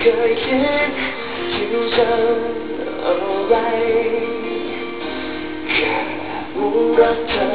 ยคิดอยู่จำอะไรแค่รู้รักเธอ